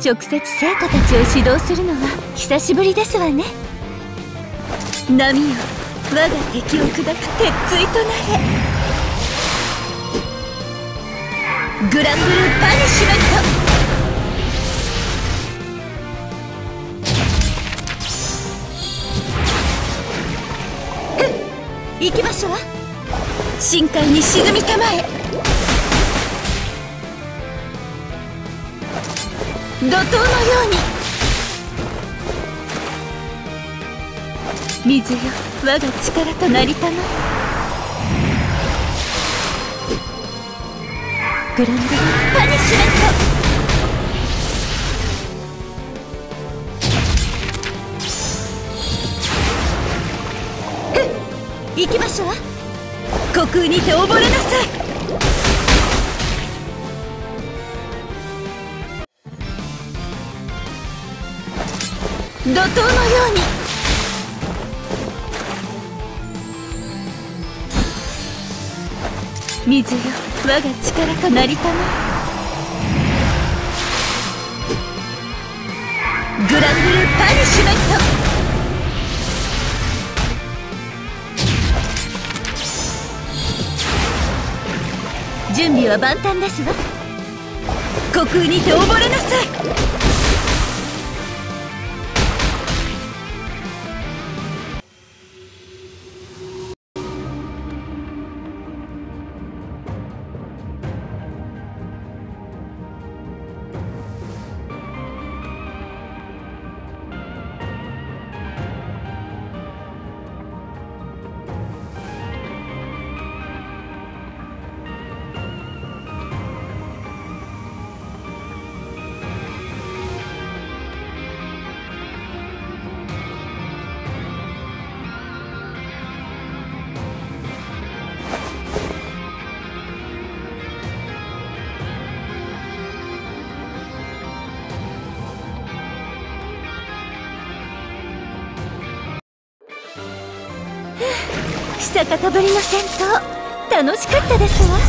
直接生徒たちを指導するのは久しぶりですわね。波よ、我が敵を砕く鉄槌となれ。グランブルーパニッシュメント。行きますわ。深海に沈みたまえ。怒涛のように。水よ、我が力となりたまえ。グランドパニッシュメント。行きますわ。虚空にて溺れなさい。怒涛のように。水よ、我が力となりたまえ。グランブルーパニッシュメント。準備は万端ですわ。虚空にて溺れなさい。久方ぶりの戦闘、楽しかったですわ。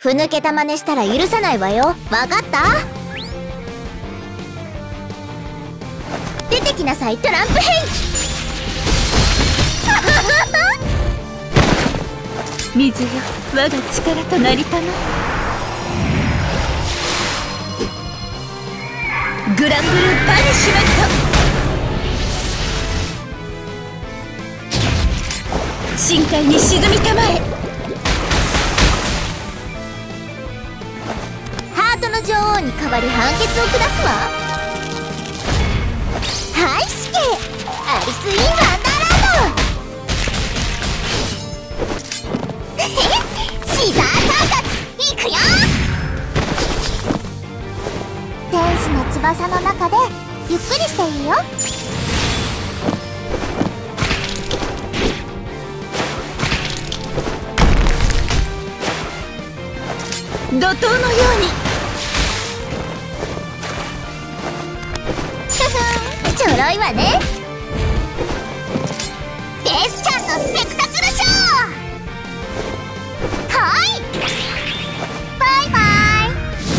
ふぬけた真似したら許さないわよ。わかった？出てきなさい、トランプヘイ水よ、我が力となりたまえ。グランブルーパニッシュメント。深海に沈みたまえ。 ハートの女王に代わり判決を下すわ。はい、死刑。アリス・イン・ワンダーランド。シザーサーカス、いくよ。天使の翼の中でゆっくりしていいよ。 怒涛のように。 ちょろいわね。デスちゃんのスペクタクルショー。はい、バイバイ。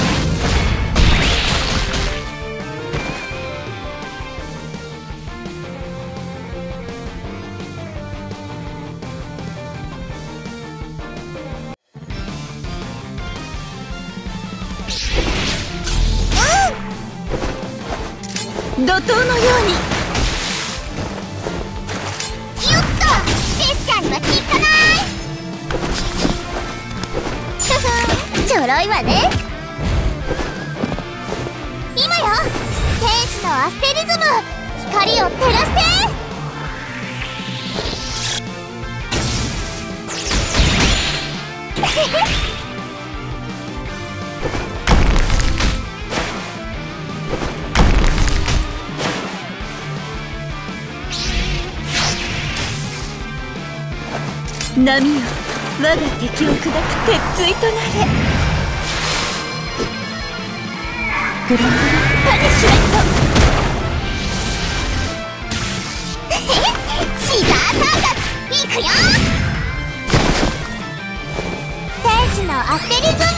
怒涛のように。 よっと、デスちゃんには効かない。ちょろいわね。今よ、天使のアステリズム、光を照らして。 波よ、我が敵を砕く鉄槌となれ。グランブルーパニッシュメンシザーサーカス、いくよ。天使のアステリズム。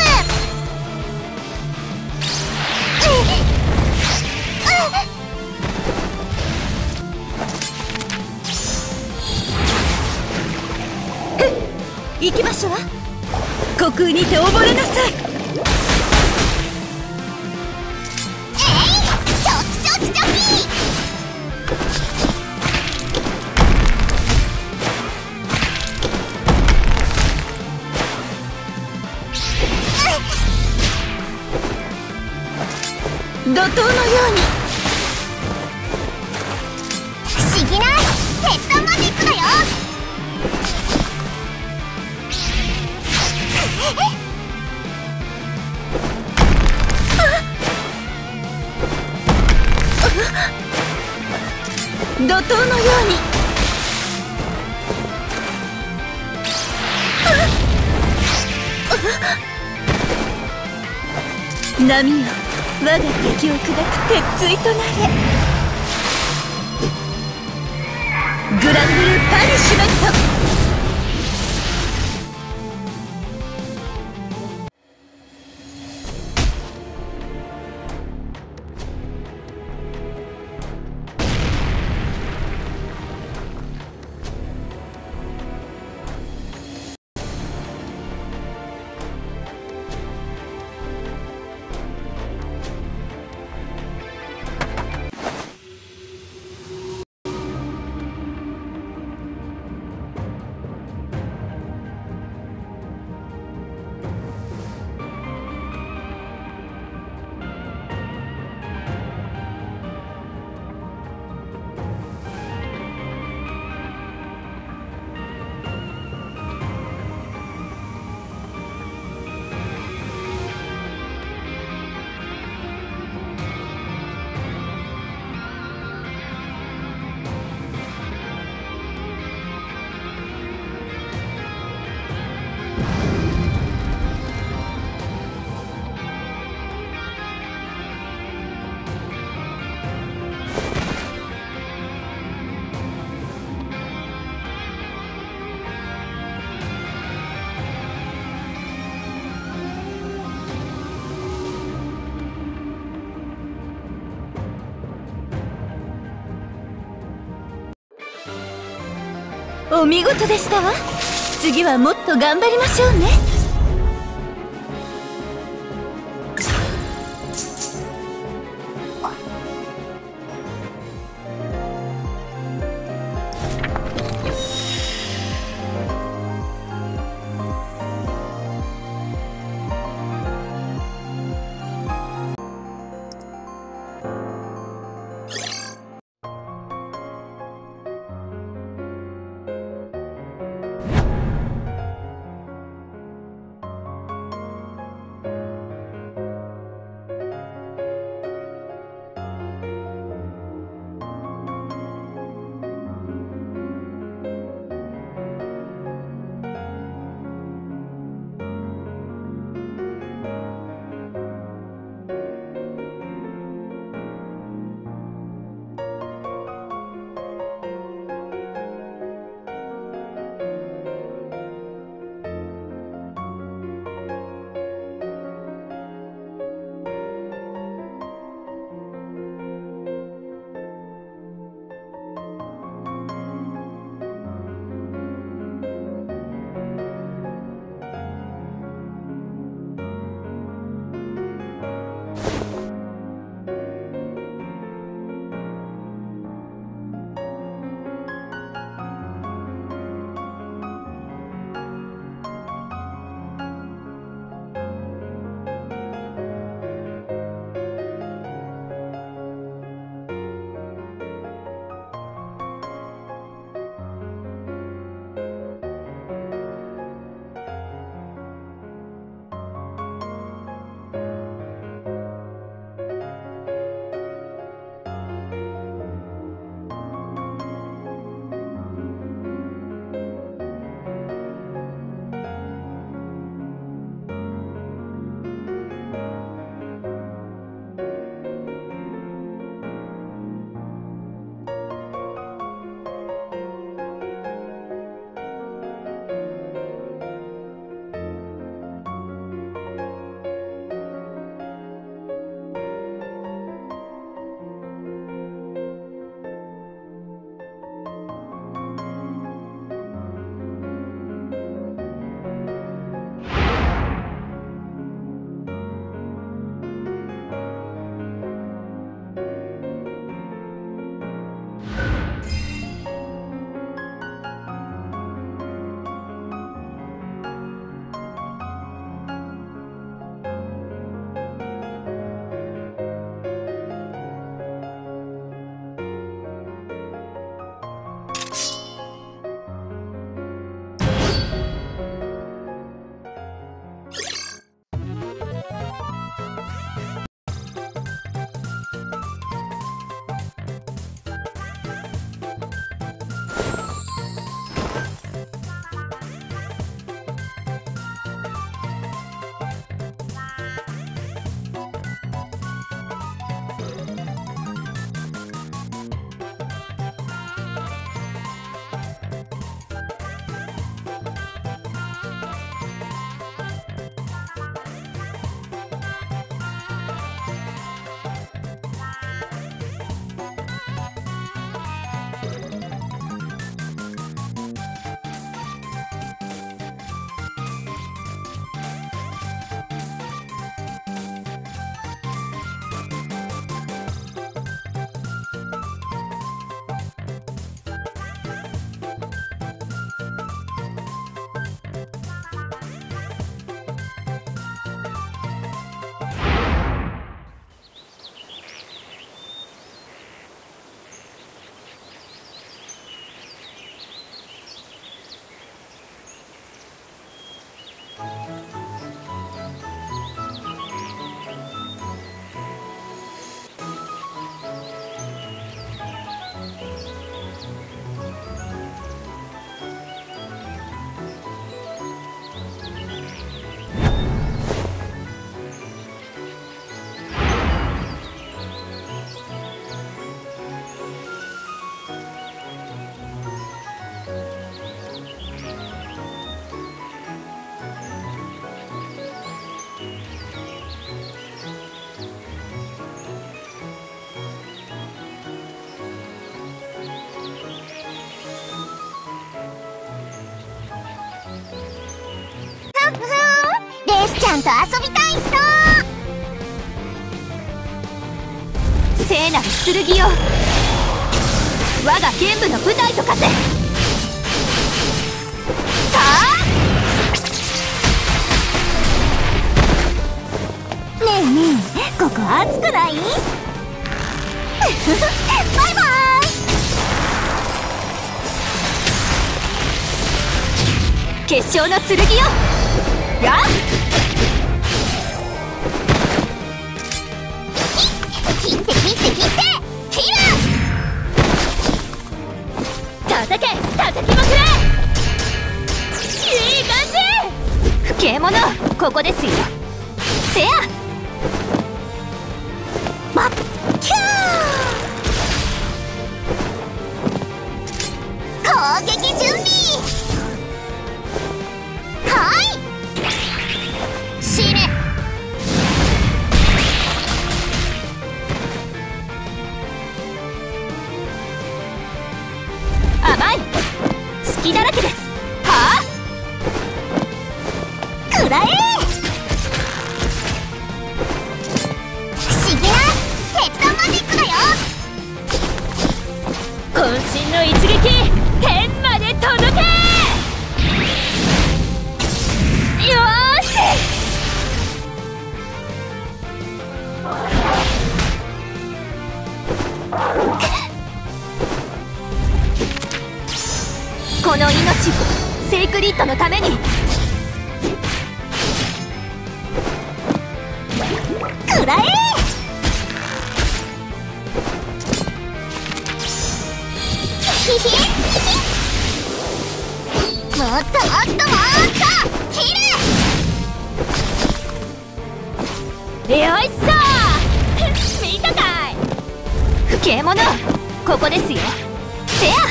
行きましょう。虚空にて溺れなさい。 チョキチョキチョキ。 怒涛のように。 不思議な切断マジックだよ。 怒涛のように。波よ、我が敵を砕く鉄槌となれ。グランブルーパニッシュメント。 お見事でしたわ。次はもっと頑張りましょうね。 ちゃんと遊びたい人。 聖なる剣よ、我が剣舞の舞台と化せ。さあねえねえ、ここ暑くない？バイバイ。 決勝の剣よ、やっ切って切って切って切る。 叩け、叩きまくれ。いい感じ。不敬者、ここですよ。せやバッキュー。攻撃準備。はい死ね。 甘い、隙だらけです。はあくらえ。不思議な切断マジックだよ。 渾身の一撃、天まで届け。よーし。この命をセイクリッドのために。 くらえ。ヒヒヒ。もっともっともっと切る。 よいしょ。見たかい。不敬者、ここですよ。せや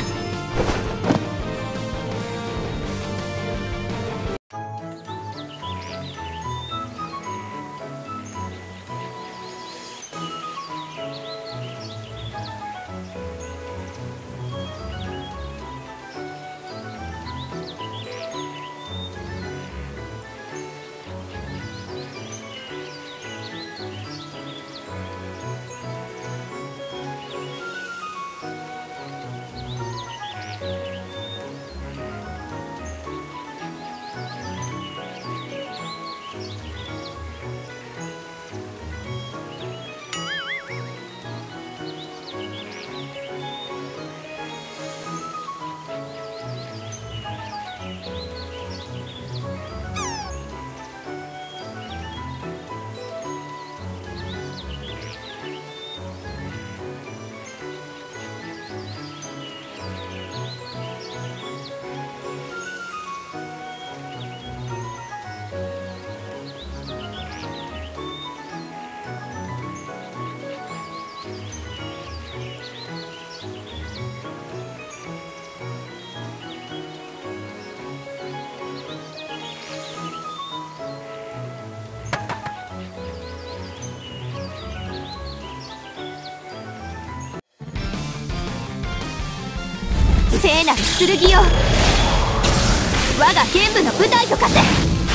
聖なる剣よ、我が剣舞の舞台と化せ。て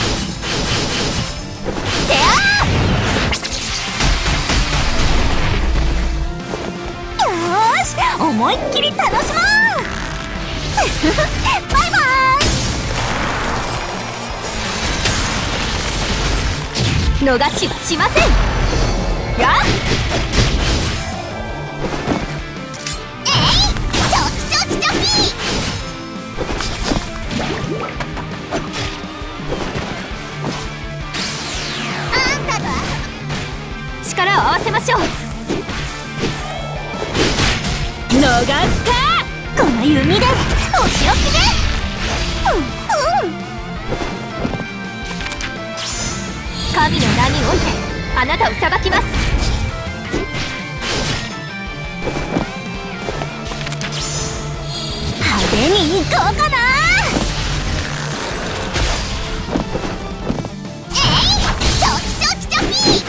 あー。よーし、思いっきり楽しもう。バイバイ。 逃しはしません。やっ力を合わせましょう。逃すか。 この弓でお仕置きで。 神の名においてあなたを裁きます。 派手に行こうかな。チョキチョキチョキ。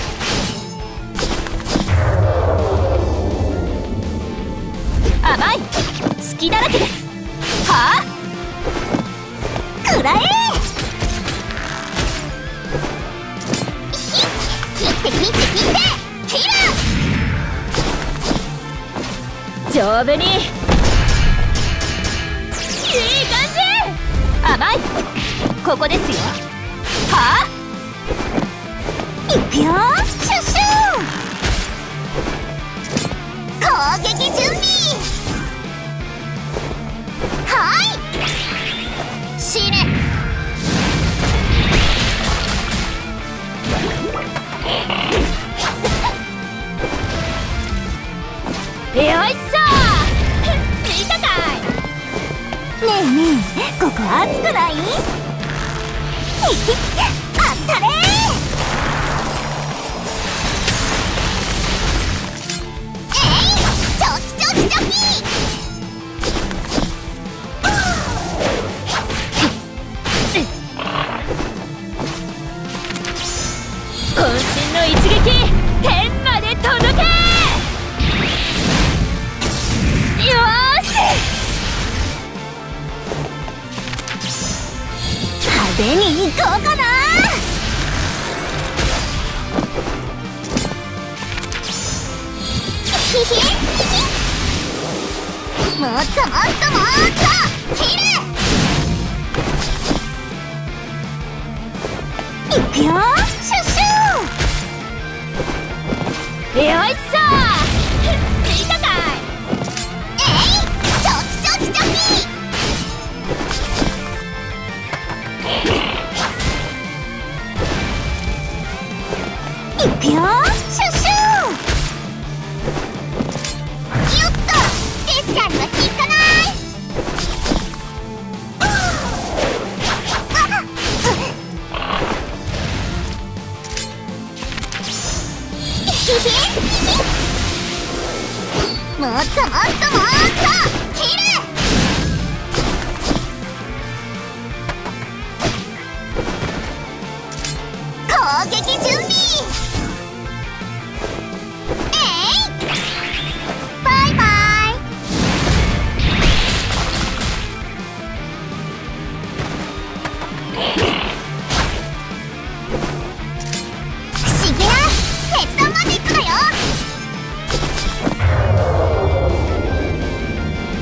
甘い、隙だらけです。はあくらえ。 丈夫に。いい感じ。甘い。ここですよ。はあ、 いくよ、シュッシュー。攻撃準備。はいシーレ。 よいしょ見たかい。 ねえねえ、ここ熱くない？あったれー。チョキチョキチョキ。 渾身の一撃、天まで届け。よーし、 派手に行こうかな。ヒヒもっともっともっと切る。いくよ、シュッシュー。 よいしょ見たかい。 チョキチョキチョキ。いくよ、シュッシュー。よっと、デスちゃんには効かない。もっともっともっと切る。攻撃準備。バイバイ。不思議な切断マジックだよ。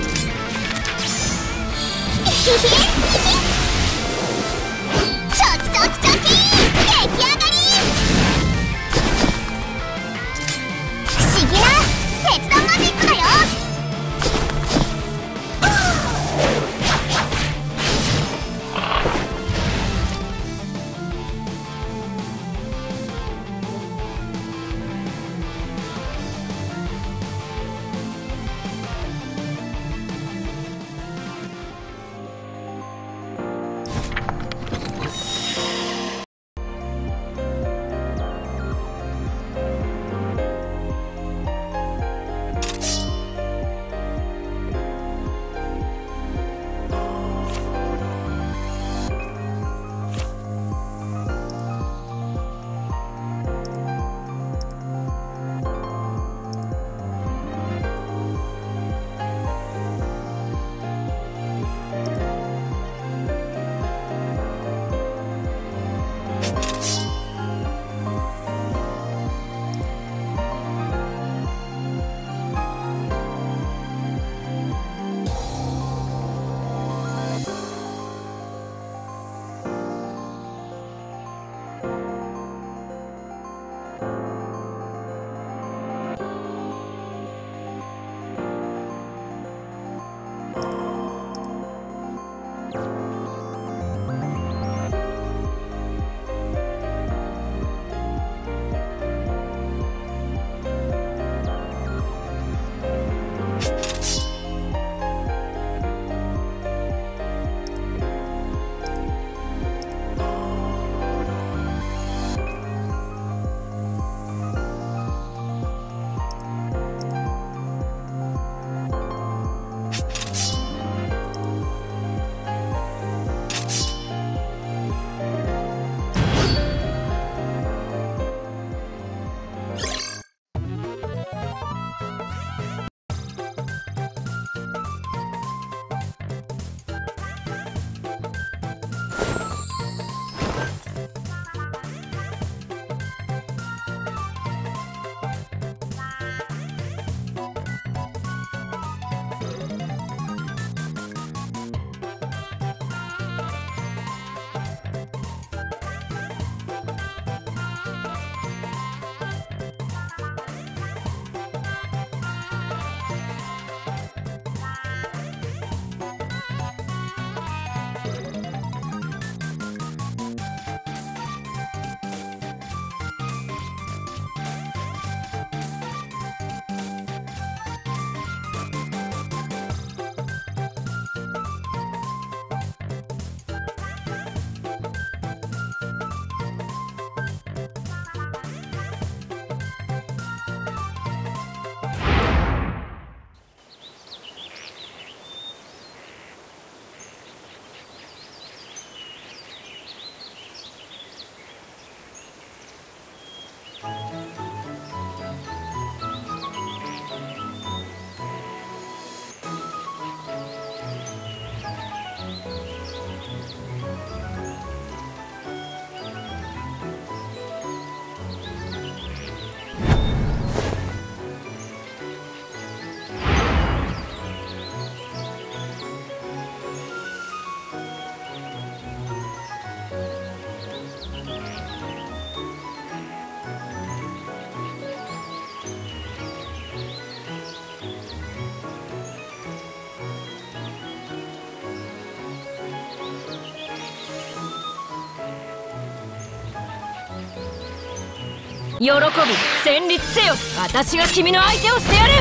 喜び戦慄せよ。私が君の相手をしてやる。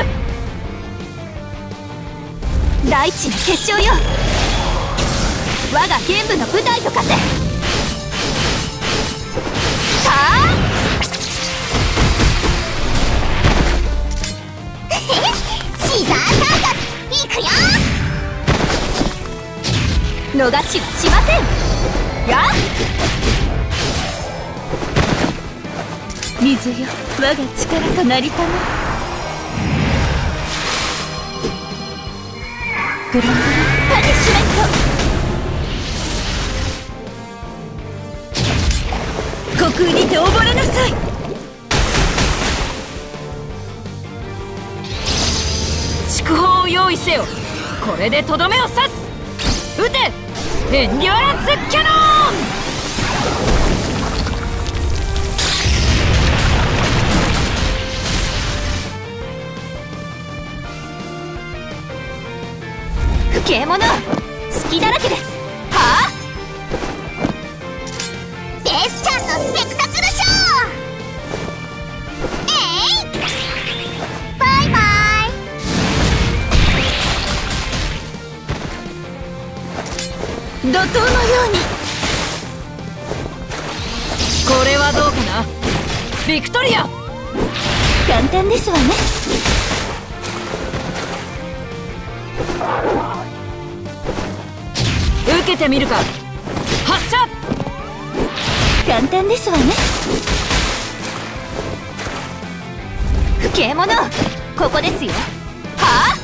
大地の結晶よ、我が剣舞の舞台と化せ。はあシザーサーカスいくよ。 逃しはしません。やっ水よ、我が力となりたま。グランドパニッシュメント。虚空にて溺れなさい。祝砲を用意せよ。これでとどめを刺す。撃てエンデュアランスキャノン。不敬者隙だらけです。はあベースちゃんのスペクタクルショー。バイバイ。 怒涛のように。これはどうかな。ビクトリア。簡単ですわね。受けてみるか。発射。簡単ですわね。不敬者ここですよ。はあ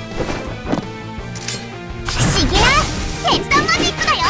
不思議な切断マジックだよ。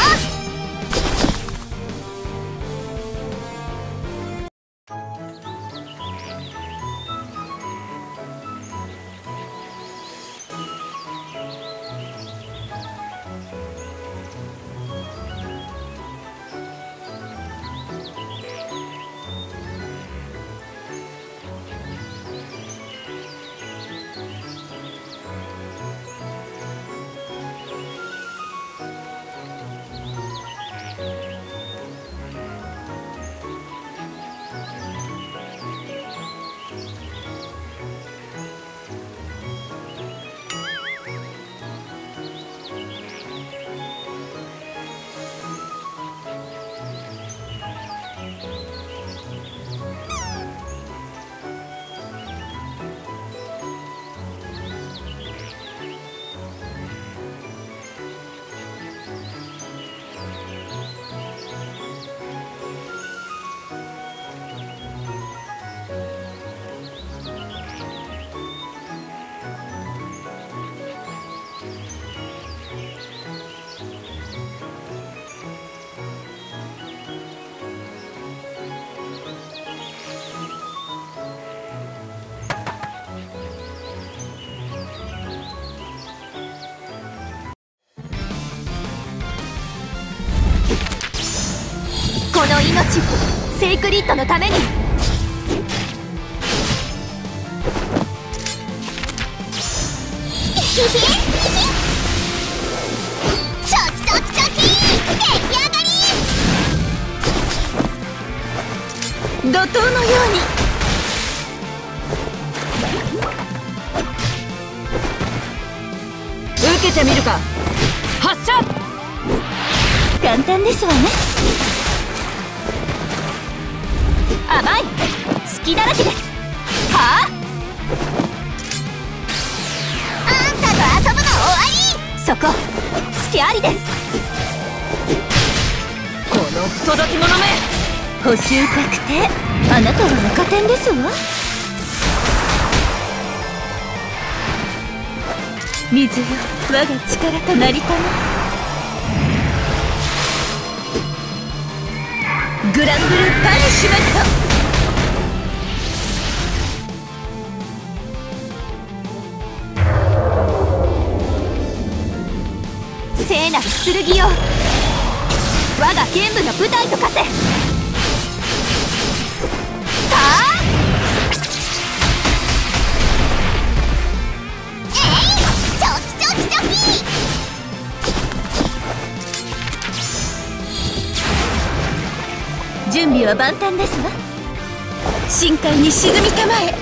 この命をセイクリッドのために。 チョキチョキチョキ出来上がり。 怒涛のように。受けてみるか。発射。簡単ですわね。甘い隙だらけです。はああんたと遊ぶの終わり。 そこ隙ありです。この不届き者め。補修確定。あなたは赤点ですわ。水よ、我が力となりたま。グランブルパニッシュメント。聖なる剣よ、我が剣舞の舞台と化せ。準備は万端ですわ。 深海に沈みたまえ。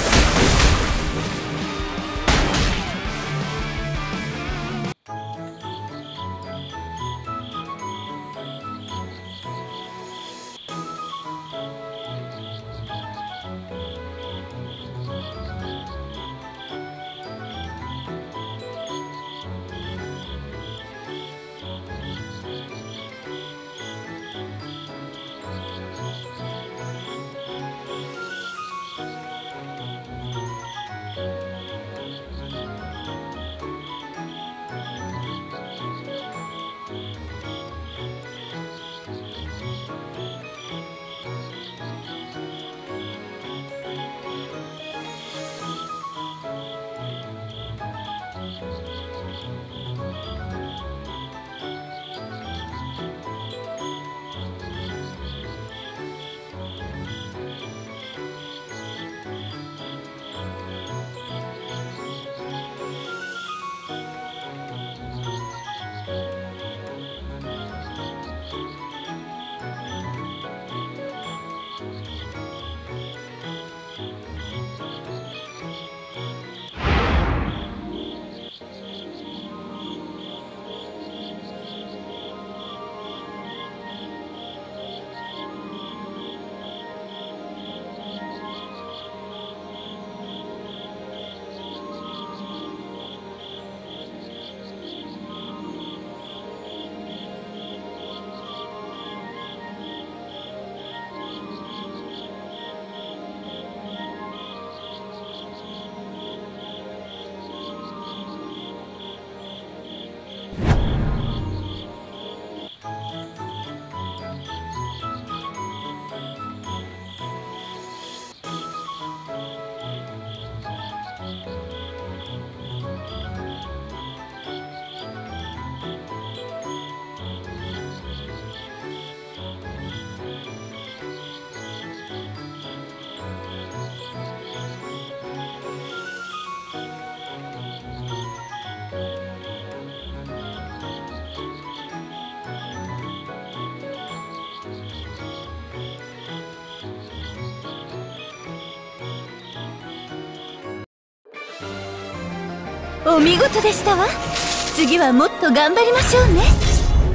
お見事でしたわ。次はもっと頑張りましょうね。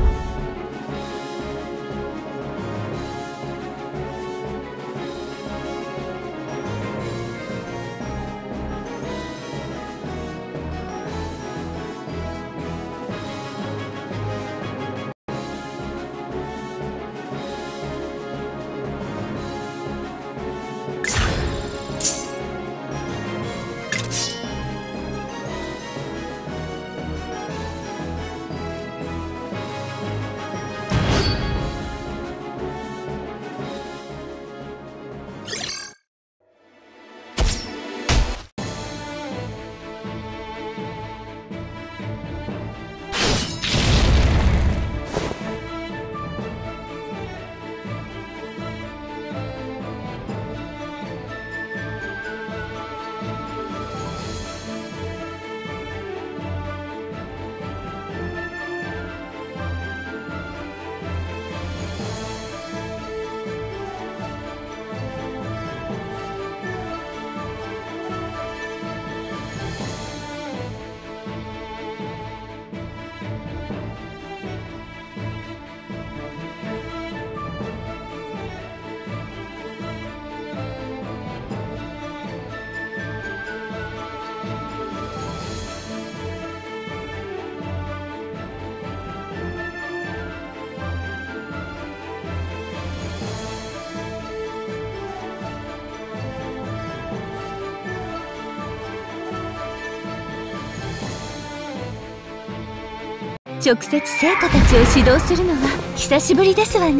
直接生徒たちを指導するのは久しぶりですわね。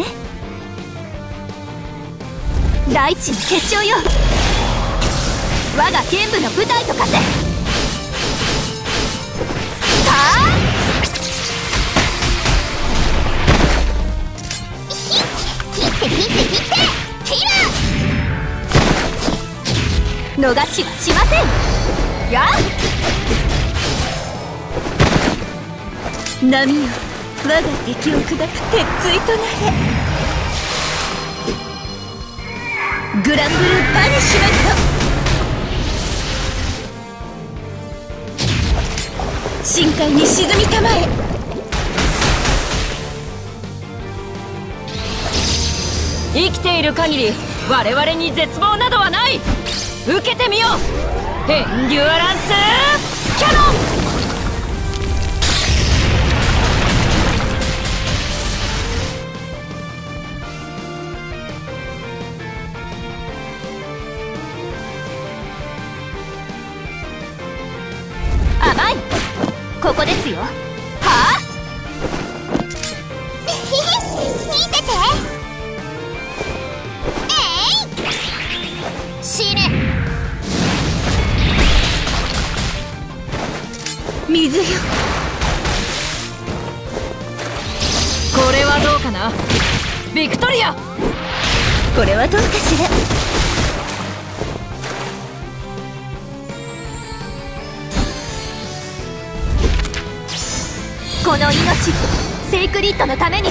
大地の結晶よ、我が剣舞の舞台と化せ。切って逃しはしません。やっ波よ、我が敵を砕く鉄槌となれ。 グランブルーバニッシュメント。深海に沈みたまえ。生きている限り我々に絶望などはない。受けてみよう。エンデュアランスキャノン。甘い。ここですよ。はあ見てて。死ね。 水よ。これはどうかな。ビクトリア。これはどうかしら。 この命をセイクリッドのために。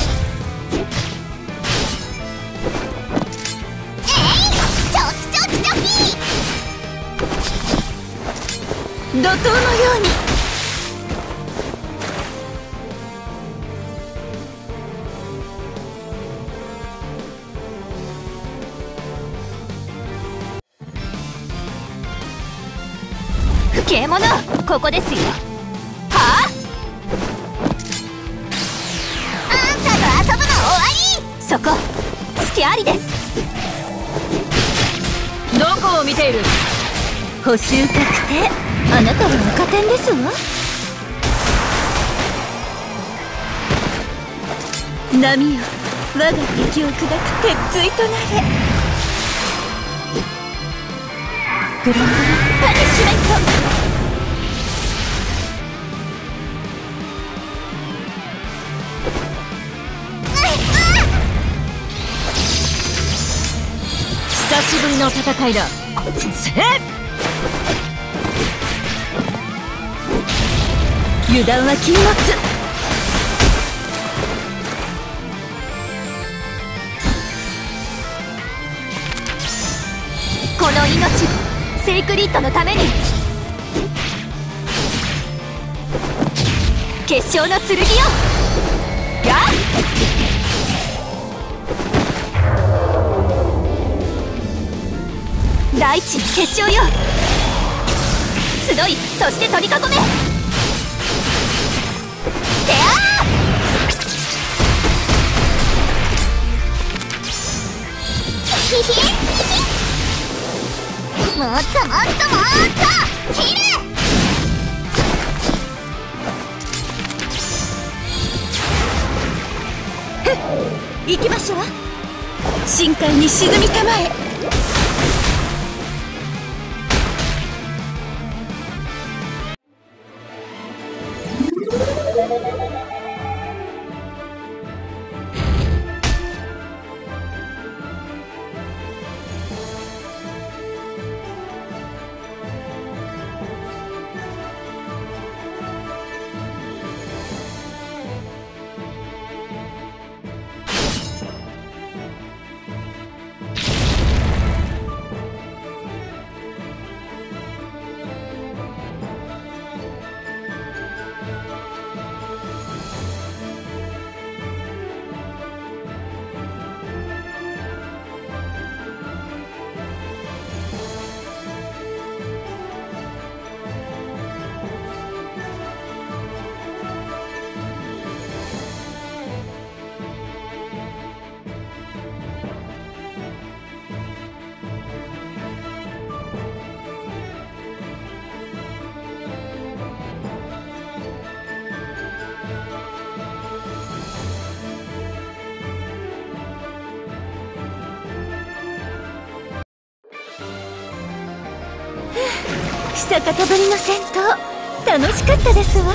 チョキチョキチョキ。 怒涛のように。 不敬者、ここですよ。はあ。あんたと遊ぶの終わり。そこ隙ありです。 どこを見ている。補修確定。あなたは赤点ですわ。波よ、我が敵を砕く鉄槌となれ。グランブルーパニッシュメント。久しぶりの戦いだ。せっ。油断は禁物。 この命をセイクリッドのために。決勝の剣よ。やっ。大地の結晶よ。集い、そして取り囲め。てあもっともっともっと切れ。 行きましょう。深海に沈みたまえ。久方ぶりの戦闘、楽しかったですわ。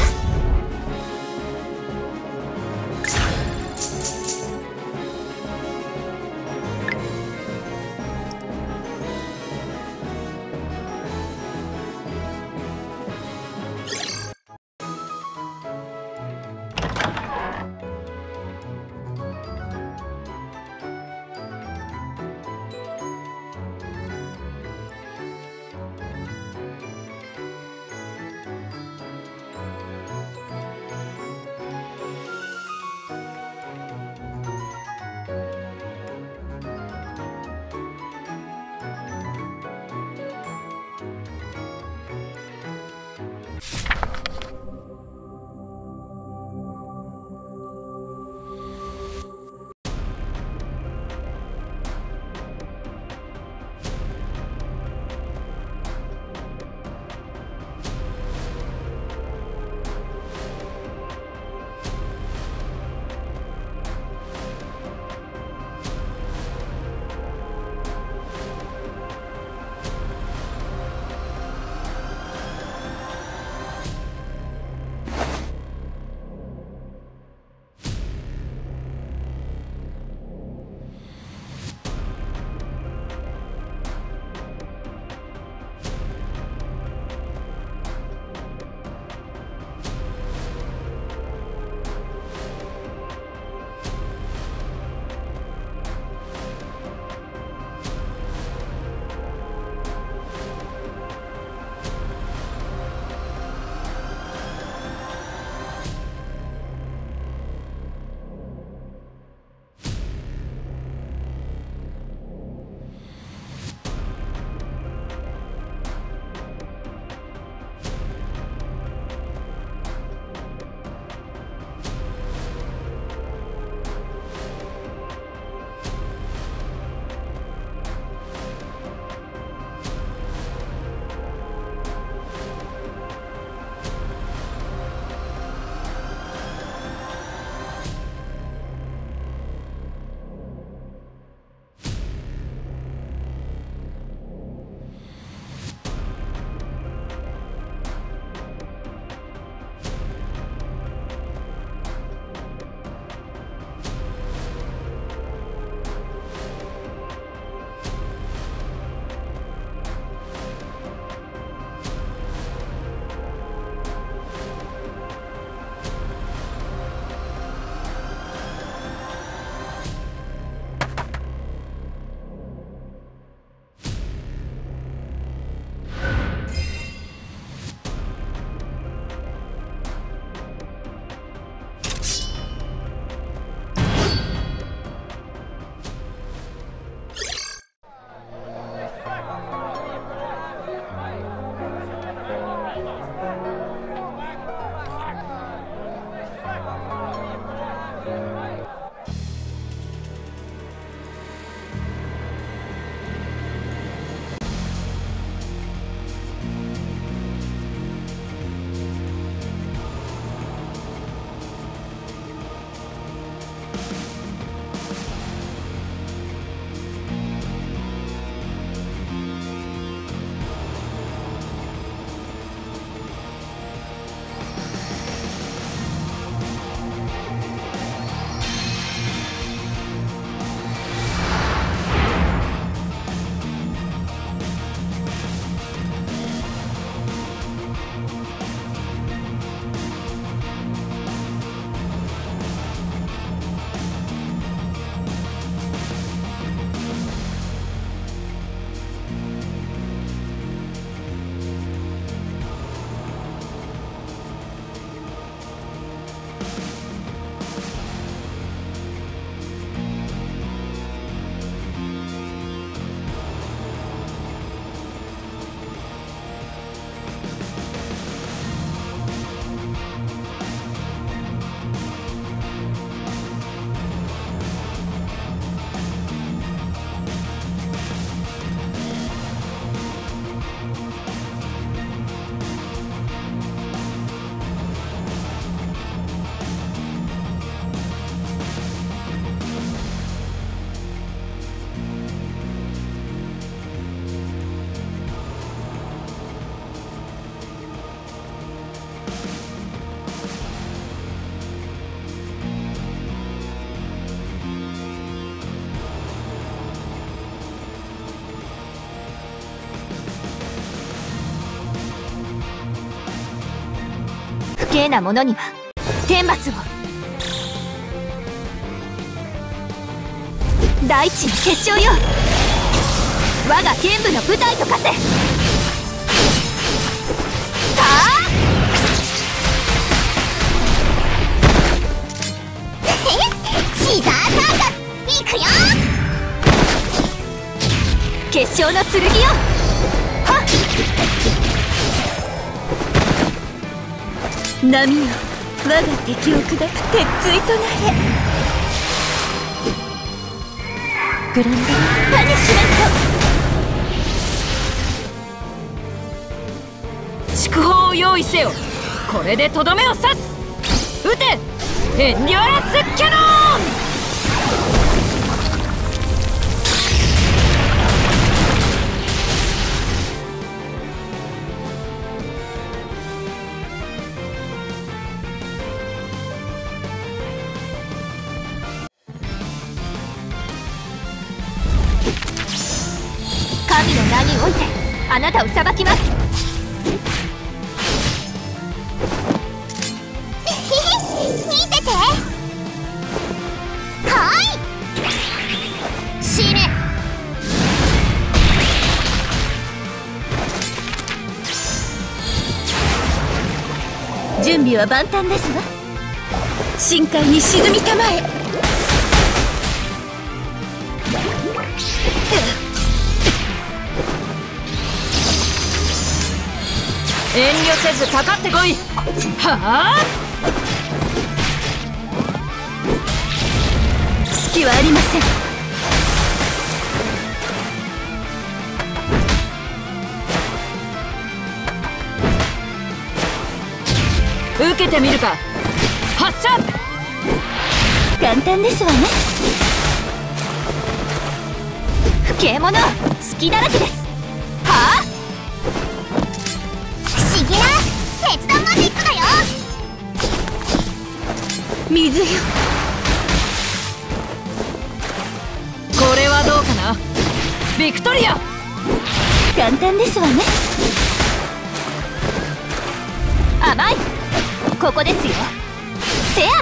敬な者には天罰を。大地の結晶よ、我が剣舞の舞台と化せ。シザーサーカス、いくよ。結晶の剣よ、はっ。 波よ、我が敵を砕く鉄槌となれ。グランドパニッシュメント。 祝砲を用意せよ。これでとどめを刺す。撃てエンデュアランスキャノン。 神の名においてあなたを裁きます。見せて。はい死ね。 準備は万端ですわ。深海に沈みたまえ。 遠慮せずかかってこい。はあ、 隙はありません。 受けてみるか。発射。 簡単ですわね。 不敬者隙だらけです。はあ、不思議な切断マジックだよ。 水よ、 これはどうかな。ビクトリア。 簡単ですわね。 甘い、ここですよ。せや。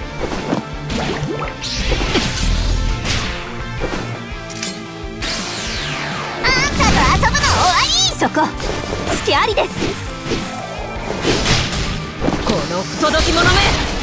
あんたと遊ぶの終わり。そこ隙ありです。 この不届き者め。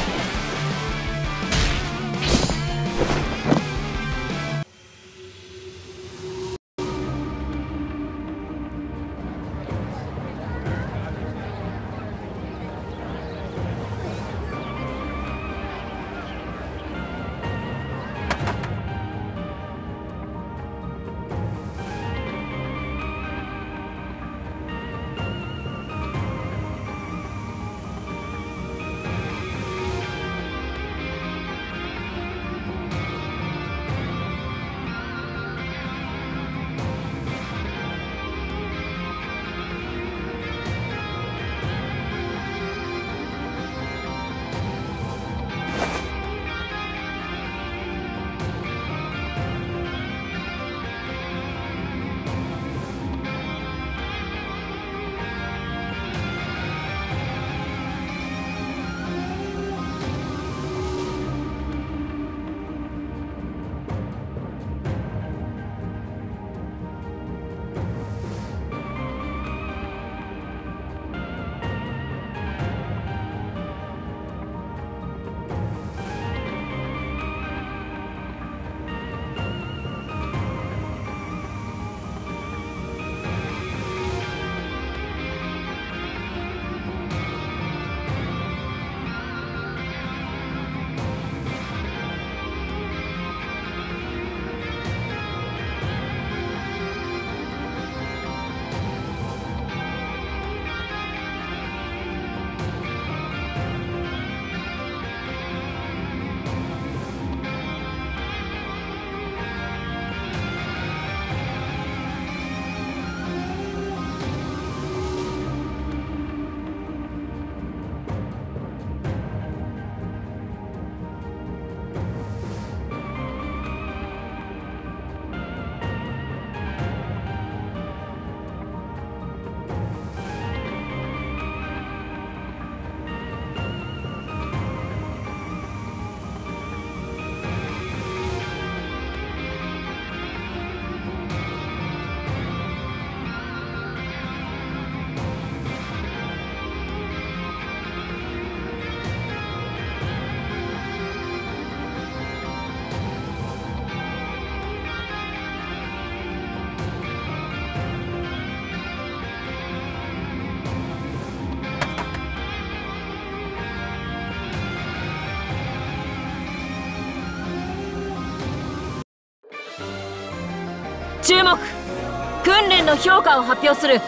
注目。訓練の評価を発表する。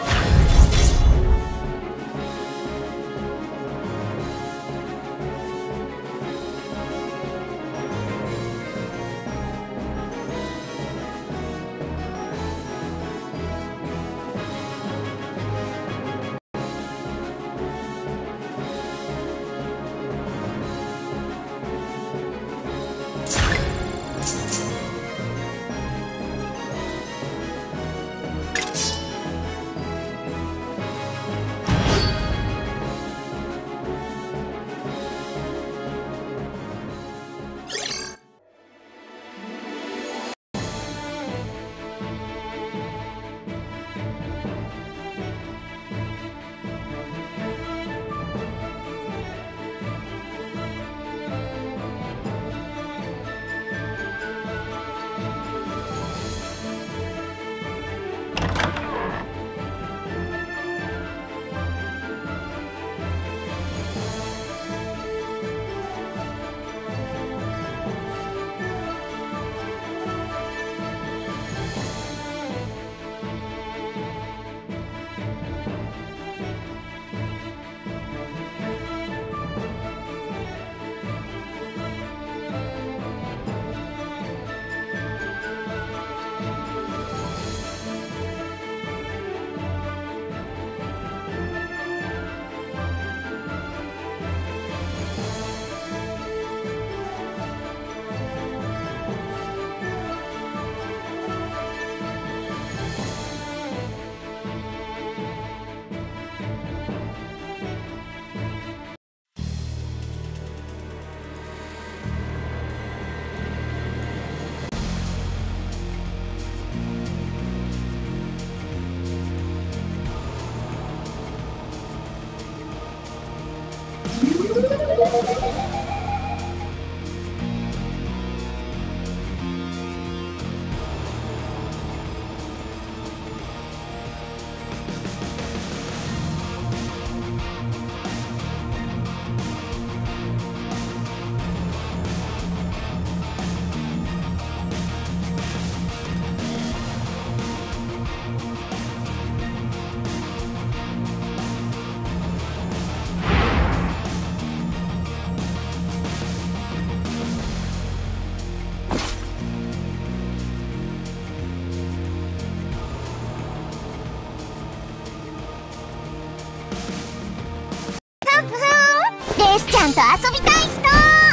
レースちゃんと遊びたい人。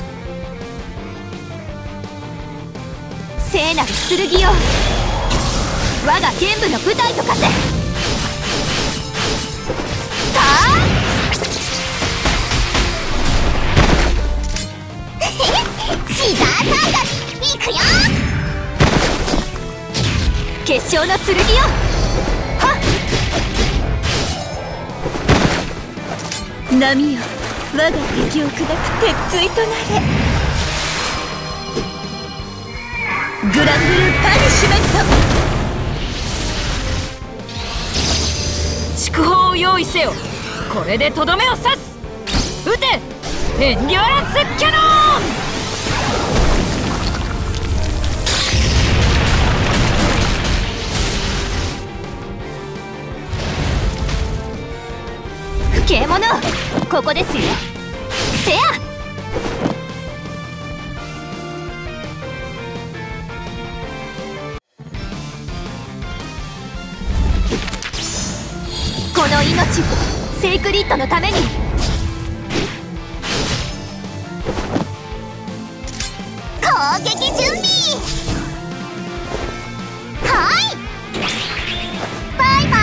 聖なる剣よ、我が剣舞の舞台と化せ。 シザーサーガス、いくよ。 決勝の剣よ、はっ。波よ、我が敵を砕く鉄槌となれ。グランブルーパニッシュメント。 祝砲を用意せよ。これでとどめを刺す。撃てエンデュアランスキャノン。 不敬者、ここですよ。せや。この命をセイクリッドのために。 攻撃準備。はい、バイバ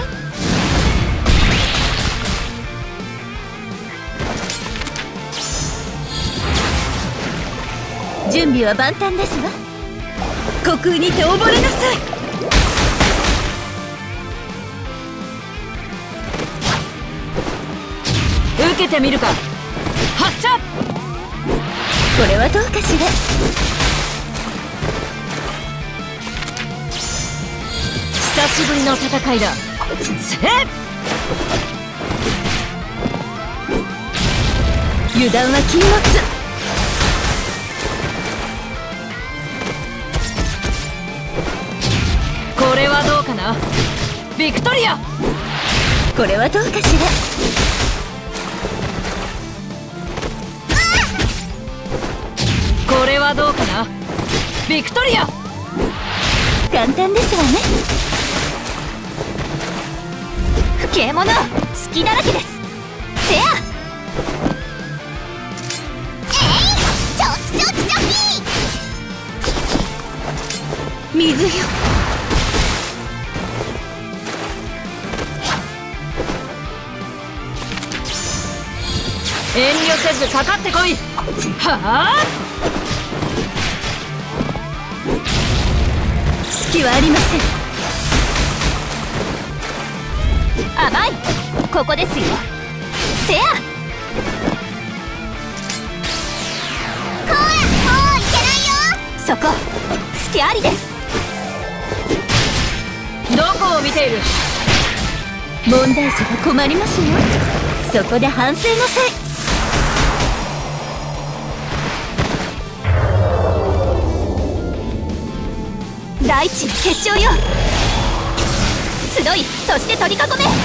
イ。準備は万端ですわ。虚空にて溺れなさい。 受けてみるか。発射。 これはどうかしら。 久しぶりの戦いだ。せっ。 油断は禁物。 ビクトリア。 これはどうかしら。 これはどうかな。ビクトリア。 簡単ですわね。 不敬者隙だらけです。せやチョキチョキチョキ。 水よ。 遠慮せずかかってこい。はあ。 隙はありません。 甘い。ここですよ。せやこらもういけないよ。そこ隙ありです。 どこを見ている。 問題児が困りますよ。そこで反省なさい。 大地の結晶よ。集い、そして取り囲め。て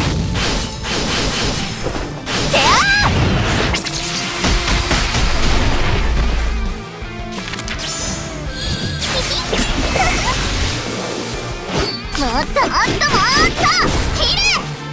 あーもっともっともっと切れ。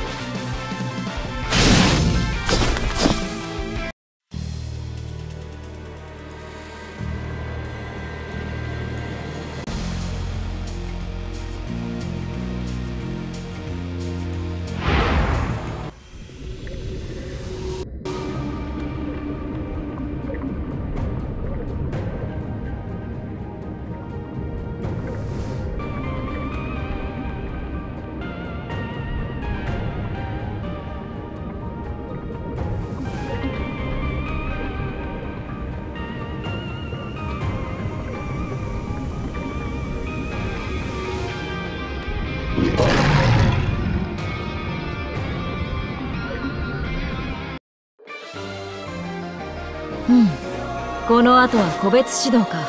この後は個別指導か。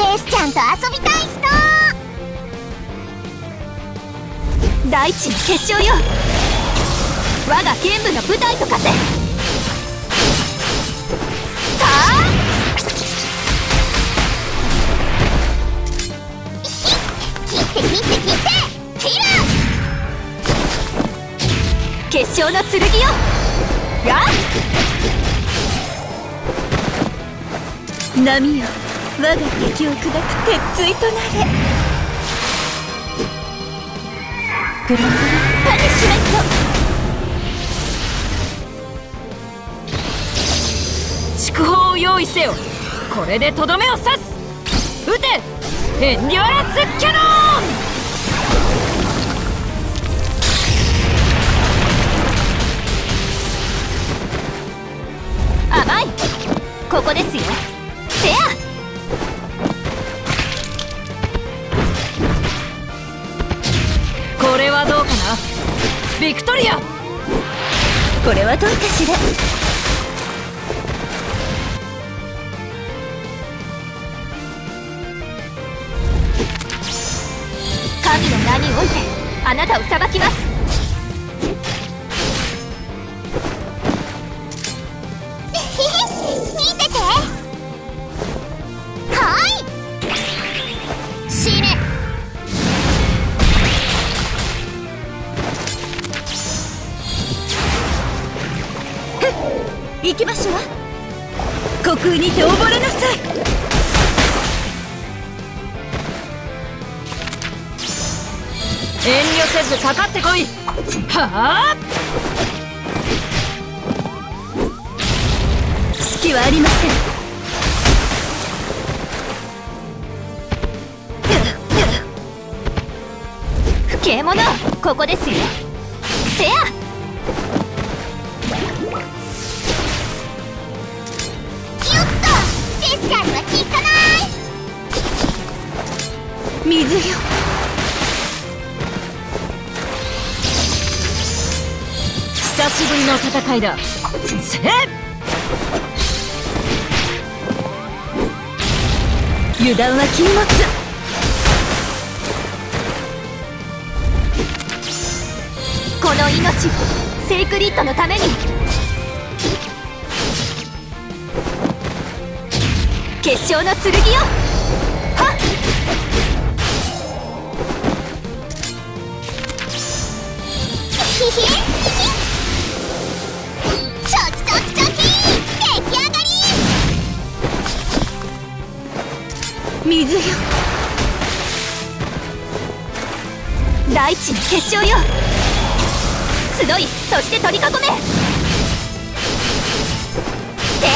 テスちゃんと遊びたい人。 大地の結晶よ、我が剣舞の舞台と化せ。結晶の剣よ、や波よ、我が敵を砕く鉄槌となれ。グランドパニッシュメント。 祝砲を用意せよ。これでとどめを刺す。撃てエンデュアランスキャノン。 甘い、ここですよ。せや、 これはどうかな。ビクトリア、 これはどうかしら。神の名においてあなたを裁きます。 見てて。はい死ね。 行きましょう。虚空にて溺れなさい。 遠慮せずかかってこい。はあ、 隙はありません。不敬者、ここですよ。せや、 よっとテスちゃんには効かない。 水よ、 久しぶりの戦いだ。せっ、 油断は禁物。この命をセイクリッドのために。結晶の剣よ、はっ。 ひひチョキチョキチョキ、出来上がり。 水よ、大地の結晶よ、集い、そして取り囲め。てあ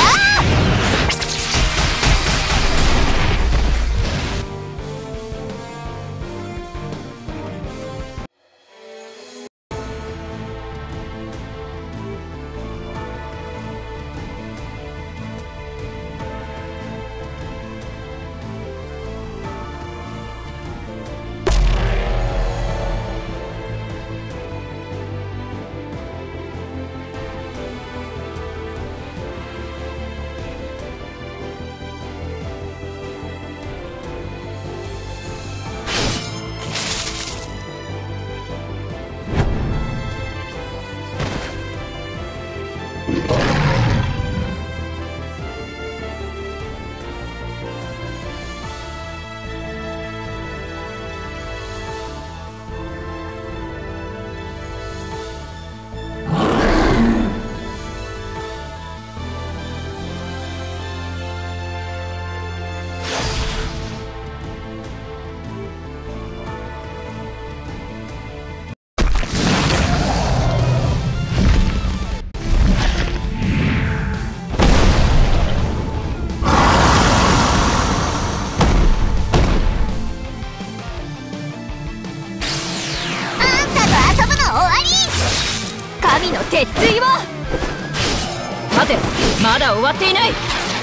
神の鉄槌を。 待て、まだ終わっていない。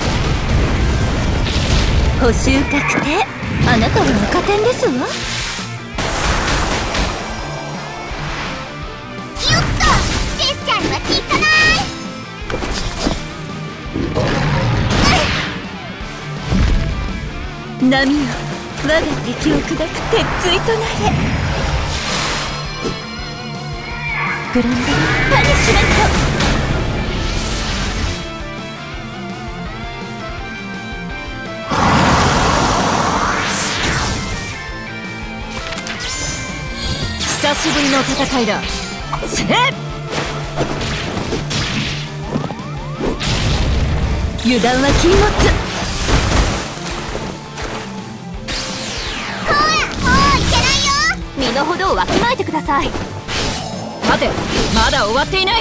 補修確定。あなたは赤点ですわ。 よっとテスちゃんには効かない。 波よ、我が敵を砕く鉄槌となれ。グランドパニッシュメント。 久しぶりの戦いだ。せっ、 油断は禁物。 ほら、もういけないよ。身の程をわきまえてください。 待て、まだ終わっていない。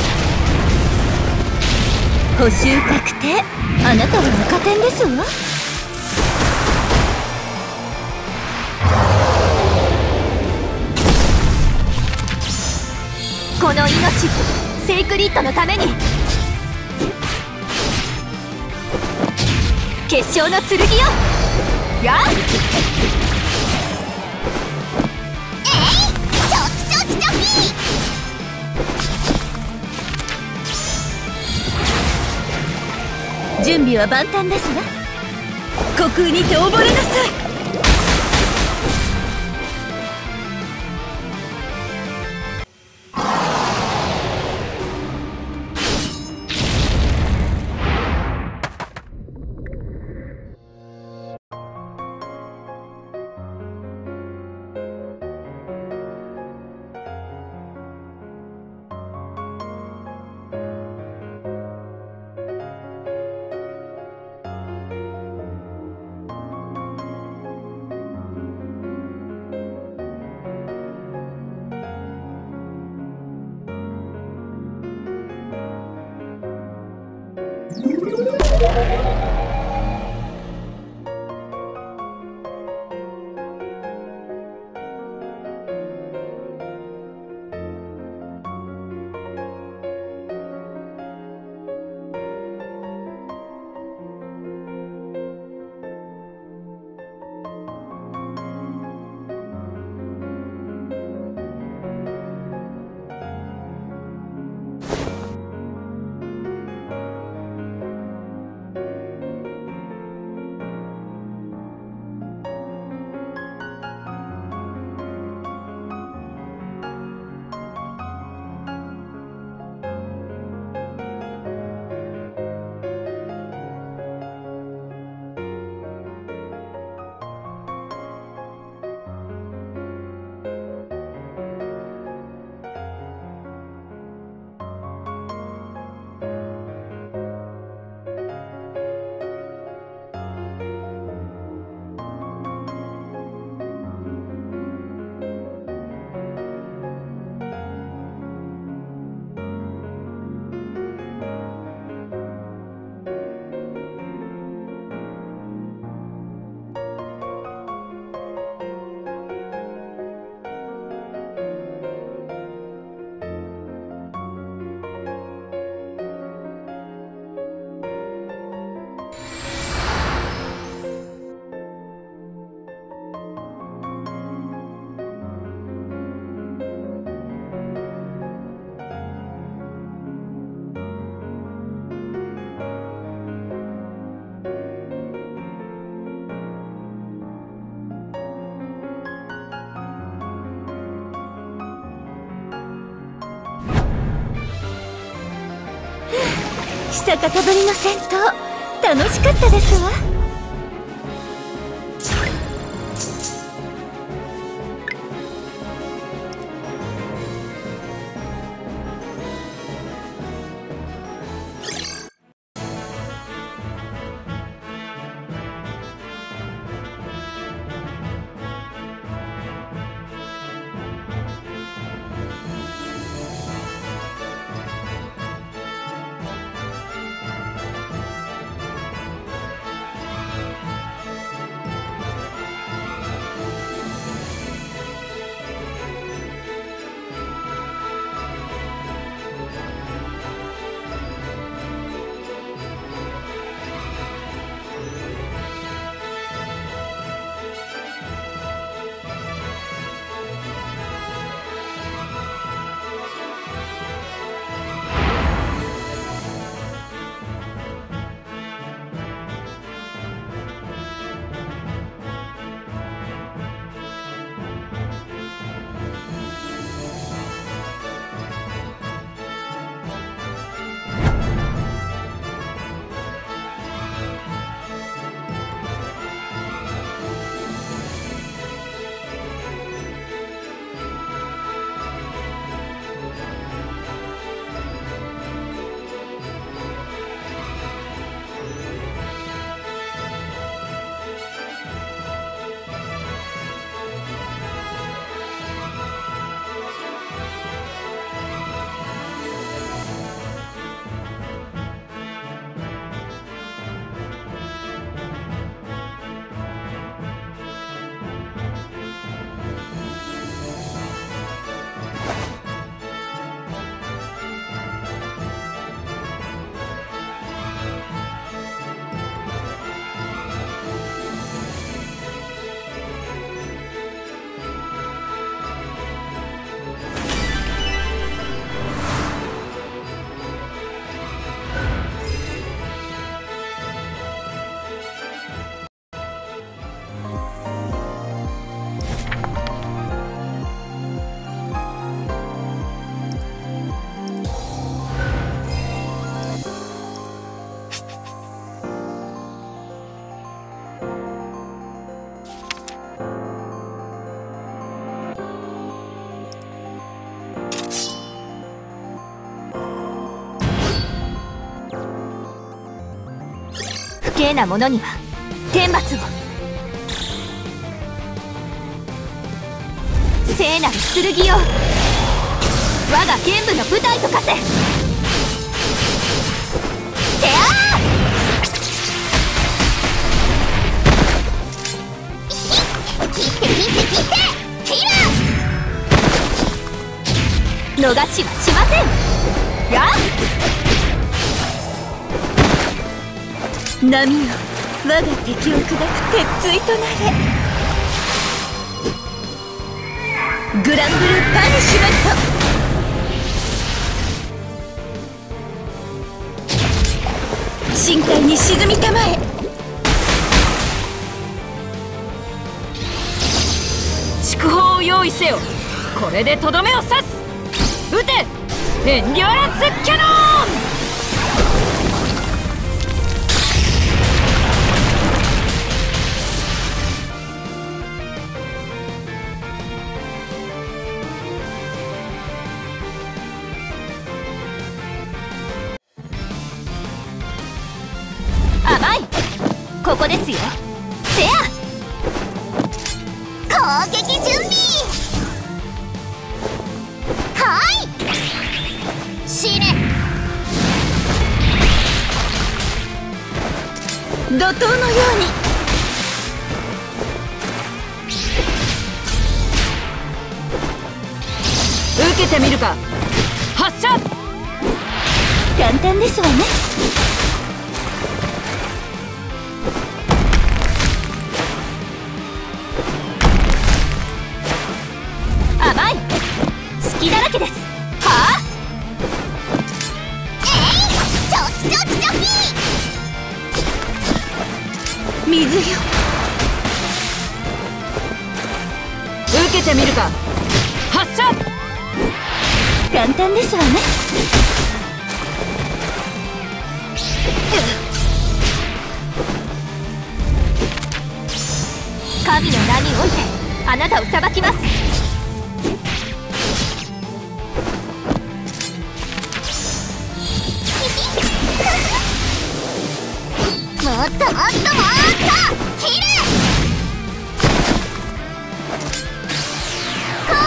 補修確定。あなたは赤点ですわ。 この命、セイクリッドのために。決勝の剣よ。 やっ、 チョキチョキチョキ。 準備は万端ですわ。虚空にて溺れなさい。久方ぶりの戦闘、楽しかったですわ。 敬な者には天罰を。聖なる剣よ、我が剣舞の舞台と化せ。てあー切って切って切って切る。逃しはしません。やっ波よ、我が敵を砕く鉄槌となれ。グランブルパニッシュメント。深海に沈みたまえ。 祝砲を用意せよ。これでとどめを刺す。撃てエンデュアランスキャノン。 甘い。ここですよ。せや攻撃準備。はい死ね。 怒涛のように。 受けてみるか。発射。 簡単ですわね。 甘い。隙だらけです。はあチョキチョキチョキ。 水よ、 受けてみるか。発射。 簡単ですわね。 神の名においてあなたを裁きます。もっともっともっと切る。こ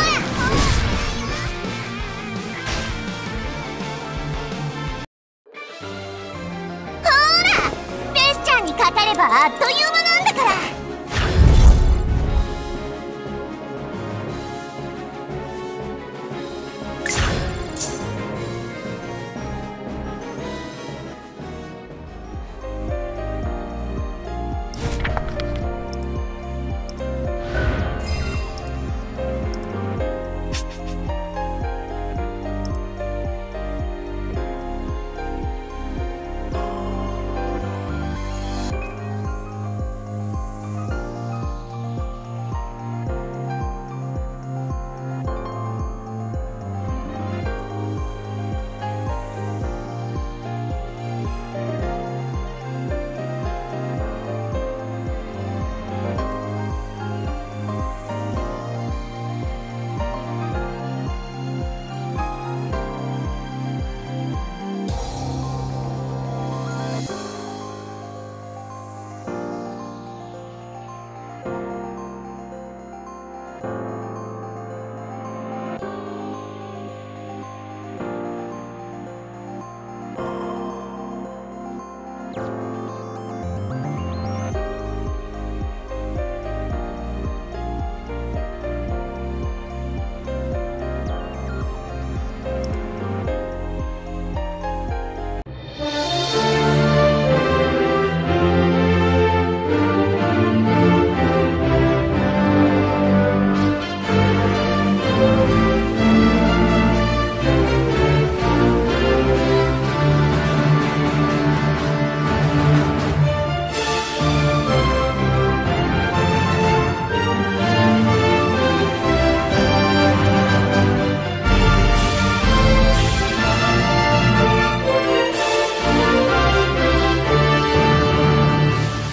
らほら、ベスちゃんにかかればあっという間なんだから。